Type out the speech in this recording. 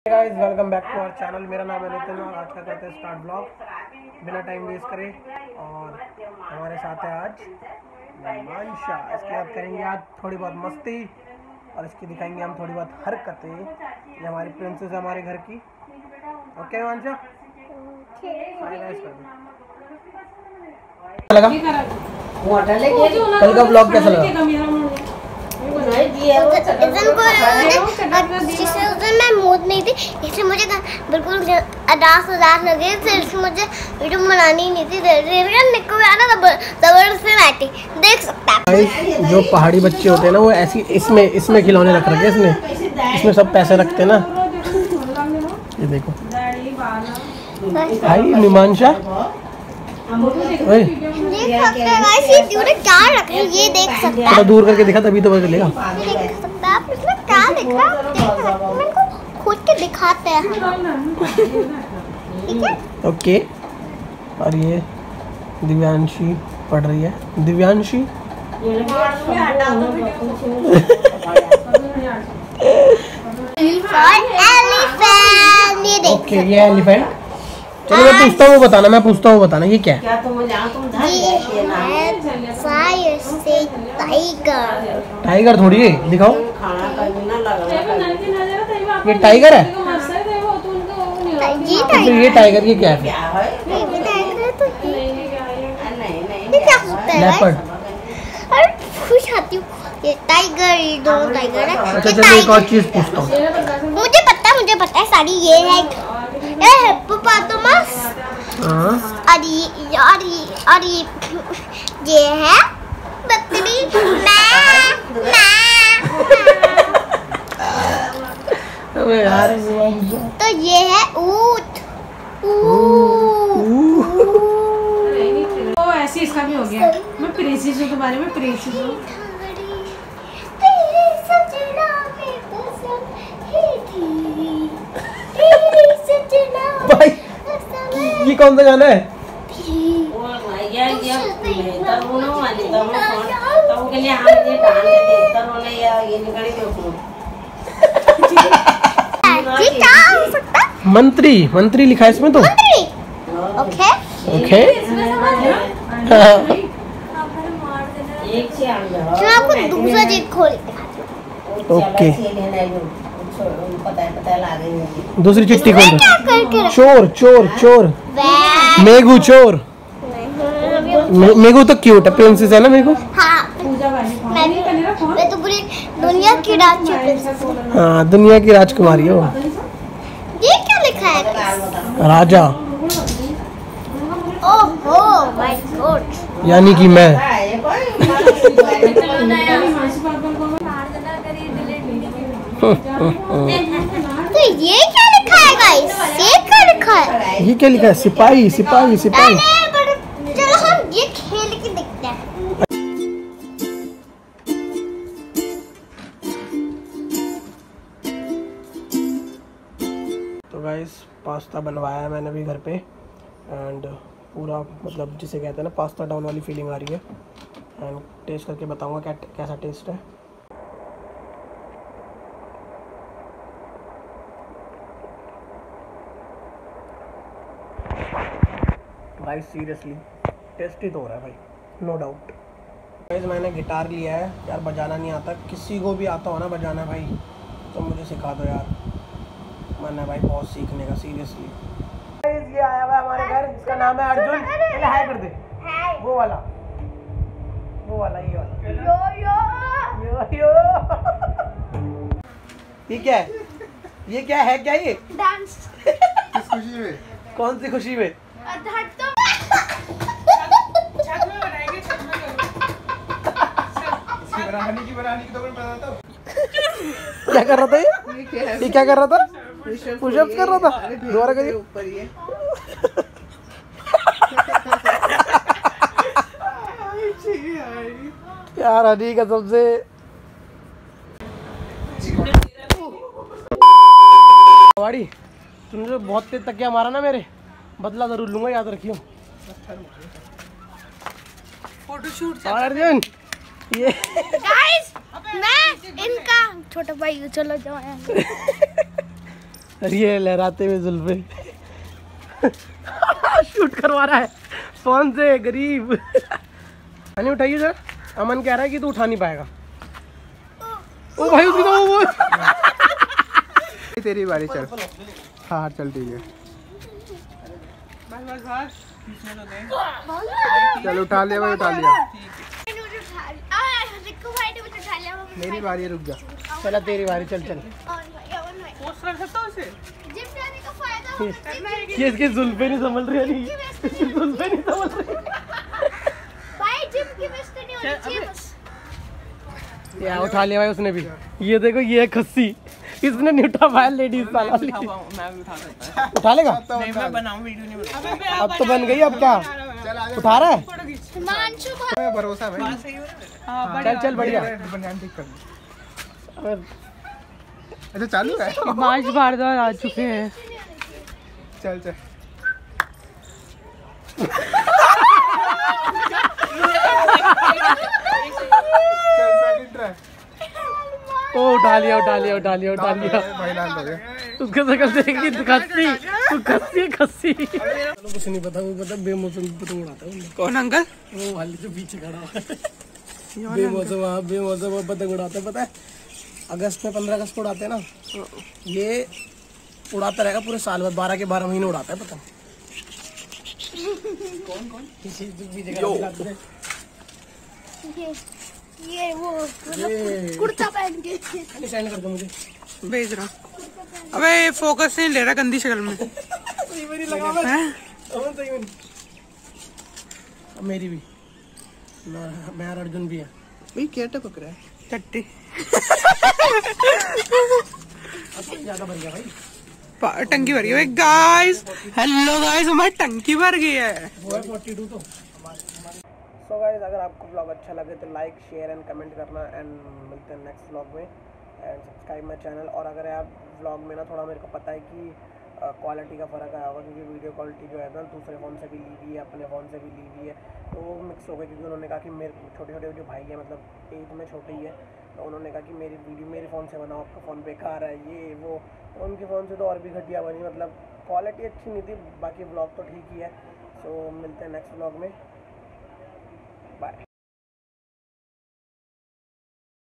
Guys welcome back to our channel. मेरा नाम है नितिन और आज का करते हैं स्टार्ट ब्लॉग बिना टाइम वेस्ट करे। और हमारे साथ है आज निमांशा। इसके बाद करेंगे आज थोड़ी बहुत मस्ती और इसकी दिखाएंगे हम थोड़ी बहुत हरकतें। ये हमारी प्रिंसेस है हमारे घर की। ओके निमांशा, लगा कल का ब्लॉग कैसा लगा? मैं मूड नहीं थी इसलिए मुझे बिल्कुल उदास लगे, फिर मुझे वीडियो बनानी नहीं थी। जबरदस्ती बैठी देख सकता है। जो पहाड़ी बच्चे होते हैं ना वो ऐसी इसमें खिलौने रख रखे हैं। इसमें सब पैसे रखते हैं ना। ये देखो भाई निमांशा क्या रखा है ये देख सकते हैं। थोड़ा दूर करके दिखा तभी तो पता चलेगा। देख सकते हैं आप इसमें क्या लिखा है, खुद के दिखाते हैं। ठीक है ओके। और ये दिव्यांशी पढ़ रही है। दिव्यांशी ओके ये एलिफेंट। चलो मैं पूछता हूँ बताना, ये क्या है? टाइगर थोड़ी है, दिखाओ। ये टाइगर है। तो ये टाइगर ये क्या है? लेपर्ड। ये टाइगर, ये दो टाइगर है। अच्छा चलो एक और चीज पूछता हूँ। मुझे पता है सारी। ये है हिप्पोपोटामस और ये है बकरी। यार तो ये है ऊंट। तो ऐसे इसका भी हो गया। मैं प्रिंसेस के बारे में प्रिंसेस हूँ। भाई ये कौन सा गाना है? मंत्री लिखा है इसमें तो। ओके ओके मैं आपको दूसरा चीज खोल ओके दूसरी चिट्ठी खोल दो। चोर चोर चोर मेघू चोर। मेघू तो क्यूट है, प्रिंसेस है ना मेघू। हाँ मैं तो पूरी दुनिया की राजकुमारी। हाँ दुनिया की राजकुमारी हो। ये क्या लिखा है? राजा। ओहो माय गॉड। यानी कि मैं। तो ये क्या लिखा है गाइस? ये क्या लिखा है? ये क्या लिखा है? सिपाही सिपाही सिपाही। चलो हम ये खेल के देखते हैं। तो गाइस पास्ता बनवाया है मैंने भी घर पे एंड पूरा मतलब जिसे कहते हैं ना पास्ता डाउन वाली फीलिंग आ रही है। एंड टेस्ट करके बताऊंगा कैसा टेस्ट है। भाई सीरियसली टेस्टी तो हो रहा है भाई, नो डाउट। गाइस मैंने गिटार लिया है यार, बजाना नहीं आता। किसी को भी आता हो ना बजाना भाई तो मुझे सिखा दो यार। मन है भाई बहुत सीखने का सीरियसली। ये आया हुआ है हमारे घर, इसका नाम है अर्जुन। पहले हाय कर दे। वो वाला ये वाला यो ये क्या है? ये क्या है? क्या ये डांस किस खुशी में? कौन सी खुशी में? बनाने की तो मैं बताता हूँ। क्या कर रहा था ये क्या कर रहा था? पुशअप्स कर रहा था। दोबारा करिए। ऊपर ये यार हनी का सबसे वाड़ी तुमने जो बहुत तेज तकिया मारा ना मेरे, बदला जरूर लूंगा, याद रखियो। फोटोशूट अर्जुन ये गाइस मैं इनका छोटा भाई चलो जाओ अरे ये लहराते हुए जुल्फे शूट करवा रहा है फोन से, गरीब। नहीं उठाइए सर, अमन कह रहा है कि तू उठा नहीं पाएगा। ओ भाई उसकी तो वो तेरी बारी, चल। हाँ चल ठीक है, चल उठा लिया भाई, उठा लिया। मेरी बारी, रुक जा। चला तेरी बारी, चल चल। ये इसके जुल्फे नहीं संभल रही, जुल्फे नहीं संभल रही। यार उठा लिया भाई उसने भी। ये देखो ये है खस्सी, इसने नहीं उठा पाया लेडीज वाला। मैं भी उठा सकता है। उठा लेगा? नहीं मैं बनाऊं वीडियो नहीं बनाऊं। अब तो बन गई, अब क्या उठा रहा है? भरोसा भाई। चल चल बढ़िया। ठीक कर। अच्छा चालू है, 5 बार आ चुके हैं। चल चल। ओ उठा लिया उठा लिया उठा लिया उठा लिया। उसके शकल देखी, खस्सी तू, खस्सी खस्सी। कुछ नहीं पता, वो पता बेमौसम पतंग उड़ाता है। कौन अंकल? वो वाली जो पीछे खड़ा हुआ है बेमौसम, वहाँ बेमौसम पतंग उड़ाता है। पता है अगस्त में 15 अगस्त को उड़ाते हैं ना, ये उड़ाता रहेगा पूरे साल भर, 12 के 12 महीने उड़ाता है पतंग। कौन कौन किसी पीछे खड़ा है ये वो कुर्ता पहन के सेंड कर दो मुझे, भेज रहा। अबे फोकस नहीं ले रहा गंदी शक्ल में। मेरी भी, मेरा अर्जुन भी है भाई। क्या टपक रहा है? टट्टी ज्यादा भर गया भाई, टंकी भर गई भाई। गाइस हेलो गाइस, हमारी टंकी भर गई है। वो है 42 तो। सो गाइस अगर आपको ब्लॉग अच्छा लगे तो लाइक शेयर एंड कमेंट करना, एंड मिलते हैं नेक्स्ट ब्लॉग में, एंड सब्सक्राइब माई चैनल। और अगर आप ब्लॉग में ना थोड़ा मेरे को पता है कि क्वालिटी का फ़र्क आया होगा, क्योंकि वीडियो क्वालिटी जो है ना दूसरे फ़ोन से भी ली हुई है, अपने फ़ोन से भी ली हुई है, तो वो मिक्स हो गई। क्योंकि उन्होंने कहा कि मेरे छोटे छोटे जो भाई है, मतलब एज में छोटे ही है, तो उन्होंने कहा कि मेरी वीडियो मेरे फ़ोन से बनाओ, आपका फ़ोन बेकार है ये वो। तो उनके फ़ोन से तो और भी घटिया बनी, मतलब क्वालिटी अच्छी नहीं थी, बाकी ब्लॉग तो ठीक ही है। सो मिलते हैं नेक्स्ट ब्लॉग में, बाय।